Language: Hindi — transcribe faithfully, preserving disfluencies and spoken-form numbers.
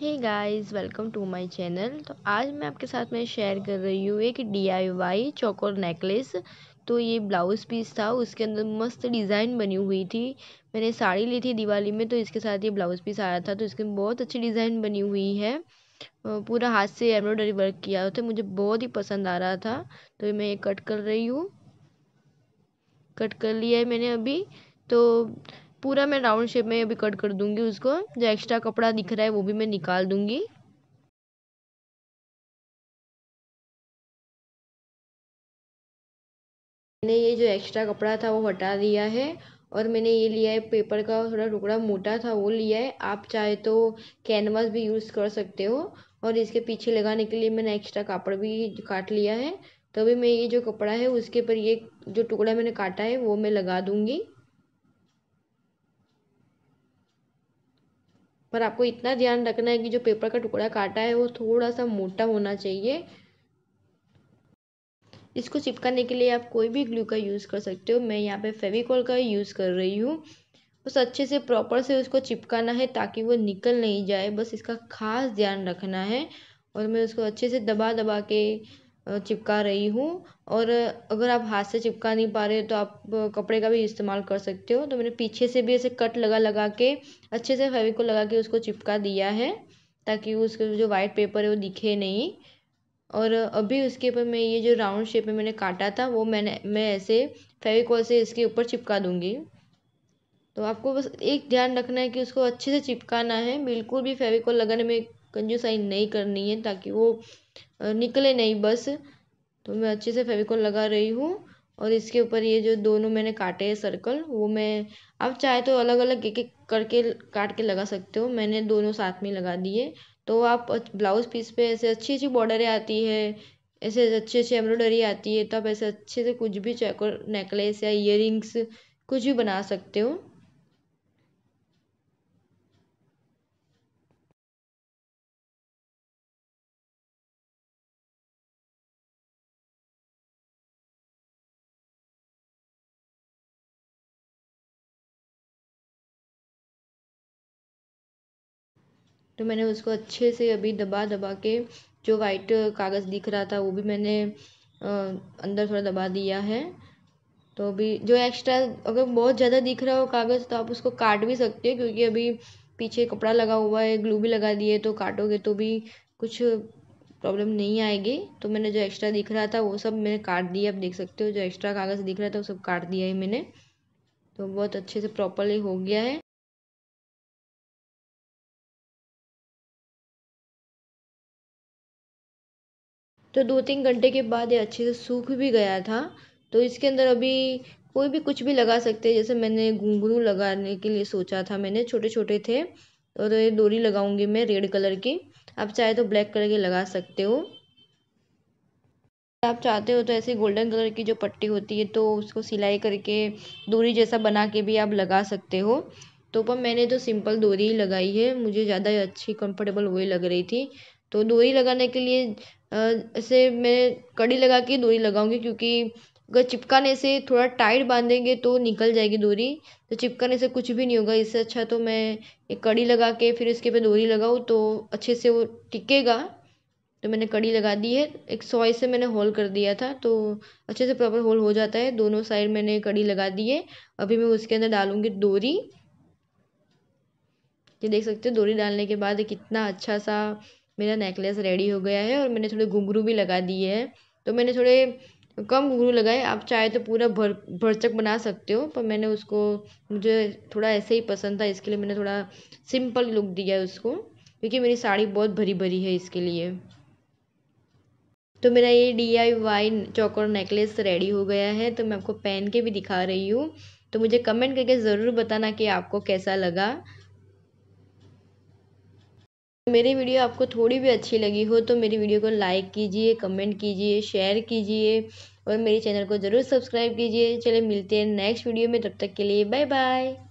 Hey guys, welcome to my channel. तो आज मैं आपके साथ में शेयर कर रही हूँ एक डीआईवाई चौकोर नेकलेस। तो ये ब्लाउज पीस था, उसके अंदर मस्त डिज़ाइन बनी हुई थी। मैंने साड़ी ली थी दिवाली में, तो इसके साथ ये ब्लाउज पीस आया था। तो इसके बहुत अच्छी डिज़ाइन बनी हुई है, पूरा हाथ से एम्ब्रॉयडरी वर्क किया हुआ था। मुझे बहुत ही पसंद आ रहा था, तो मैं ये कट कर रही हूँ। कट कर लिया है मैंने अभी। तो पूरा मैं राउंड शेप में अभी कट कर दूंगी उसको। जो एक्स्ट्रा कपड़ा दिख रहा है वो भी मैं निकाल दूंगी। मैंने ये जो एक्स्ट्रा कपड़ा था वो हटा दिया है, और मैंने ये लिया है पेपर का थोड़ा टुकड़ा, मोटा था वो लिया है। आप चाहे तो कैनवास भी यूज़ कर सकते हो, और इसके पीछे लगाने के लिए मैंने एक्स्ट्रा कापड़ भी काट लिया है। तो अभी मैं ये जो कपड़ा है उसके ऊपर ये जो टुकड़ा मैंने काटा है वो मैं लगा दूंगी। पर आपको इतना ध्यान रखना है कि जो पेपर का टुकड़ा काटा है वो थोड़ा सा मोटा होना चाहिए। इसको चिपकाने के लिए आप कोई भी ग्लू का यूज़ कर सकते हो। मैं यहाँ पे फेविकॉल का यूज़ कर रही हूँ। बस अच्छे से प्रॉपर से उसको चिपकाना है ताकि वो निकल नहीं जाए, बस इसका खास ध्यान रखना है। और मैं उसको अच्छे से दबा दबा के चिपका रही हूँ। और अगर आप हाथ से चिपका नहीं पा रहे हो तो आप कपड़े का भी इस्तेमाल कर सकते हो। तो मैंने पीछे से भी ऐसे कट लगा लगा के अच्छे से फेविकॉल लगा के उसको चिपका दिया है, ताकि उसका जो वाइट पेपर है वो दिखे नहीं। और अभी उसके ऊपर मैं ये जो राउंड शेप में मैंने काटा था वो मैंने मैं ऐसे फेविकॉल से इसके ऊपर चिपका दूंगी। तो आपको बस एक ध्यान रखना है कि उसको अच्छे से चिपकाना है, बिल्कुल भी फेविकॉल लगाने में कंजूसाई नहीं करनी है ताकि वो निकले नहीं बस। तो मैं अच्छे से फेविकॉल लगा रही हूँ, और इसके ऊपर ये जो दोनों मैंने काटे हैं सर्कल वो मैं, आप चाहे तो अलग अलग एक एक करके काट के लगा सकते हो। मैंने दोनों साथ में लगा दिए। तो आप ब्लाउज पीस पे ऐसे अच्छी अच्छी बॉर्डरें आती है, ऐसे अच्छी अच्छी एम्ब्रॉयडरी आती है, तो आप ऐसे अच्छे से कुछ भी चेकर नेकलेस या इयररिंग्स कुछ भी बना सकते हो। तो मैंने उसको अच्छे से अभी दबा दबा के, जो वाइट कागज़ दिख रहा था वो भी मैंने अ, अंदर थोड़ा दबा दिया है। तो अभी जो एक्स्ट्रा अगर बहुत ज़्यादा दिख रहा हो कागज़ तो आप उसको काट भी सकते हो, क्योंकि अभी पीछे कपड़ा लगा हुआ है, ग्लू भी लगा दिए, तो काटोगे तो भी कुछ प्रॉब्लम नहीं आएगी। तो मैंने जो एक्स्ट्रा दिख रहा था वो सब मैंने काट दिया। आप देख सकते हो जो एक्स्ट्रा कागज़ दिख रहा था वो सब काट दिया है मैंने। तो बहुत अच्छे से प्रॉपरली हो गया है। तो दो तीन घंटे के बाद ये अच्छे से सूख भी गया था। तो इसके अंदर अभी कोई भी कुछ भी लगा सकते हैं। जैसे मैंने घुंघरू लगाने के लिए सोचा था, मैंने छोटे छोटे थे, और ये डोरी लगाऊंगी मैं रेड कलर की। आप चाहे तो ब्लैक कलर की लगा सकते हो। आप चाहते हो तो ऐसे गोल्डन कलर की जो पट्टी होती है तो उसको सिलाई करके डोरी जैसा बना के भी आप लगा सकते हो। तो पर मैंने तो सिंपल डोरी ही लगाई है, मुझे ज़्यादा अच्छी कंफर्टेबल वही लग रही थी। तो डोरी लगाने के लिए अ, ऐसे मैं कड़ी लगा के डोरी लगाऊंगी, क्योंकि अगर चिपकाने से थोड़ा टाइट बांधेंगे तो निकल जाएगी डोरी। तो चिपकाने से कुछ भी नहीं होगा। इससे अच्छा तो मैं एक कड़ी लगा के फिर इसके पे डोरी लगाऊँ तो अच्छे से वो टिकेगा। तो मैंने कड़ी लगा दी है, एक सॉय से मैंने होल कर दिया था, तो अच्छे से प्रॉपर होल हो जाता है। दोनों साइड मैंने कड़ी लगा दी है। अभी मैं उसके अंदर डालूंगी डोरी। ये देख सकते हो डोरी डालने के बाद कितना अच्छा सा मेरा नेकलेस रेडी हो गया है। और मैंने थोड़े घुंघरू भी लगा दिए हैं। तो मैंने थोड़े कम घुंघरू लगाए, आप चाहे तो पूरा भर भरचक बना सकते हो, पर मैंने उसको, मुझे थोड़ा ऐसे ही पसंद था, इसके लिए मैंने थोड़ा सिंपल लुक दिया है उसको, क्योंकि मेरी साड़ी बहुत भरी भरी है इसके लिए। तो मेरा ये डी आई वाई चौकोर नेकलेस रेडी हो गया है। तो मैं आपको पहन के भी दिखा रही हूँ। तो मुझे कमेंट करके ज़रूर बताना कि आपको कैसा लगा। मेरी वीडियो आपको थोड़ी भी अच्छी लगी हो तो मेरी वीडियो को लाइक कीजिए, कमेंट कीजिए, शेयर कीजिए, और मेरे चैनल को ज़रूर सब्सक्राइब कीजिए। चलिए मिलते हैं नेक्स्ट वीडियो में, तब तक के लिए बाय बाय।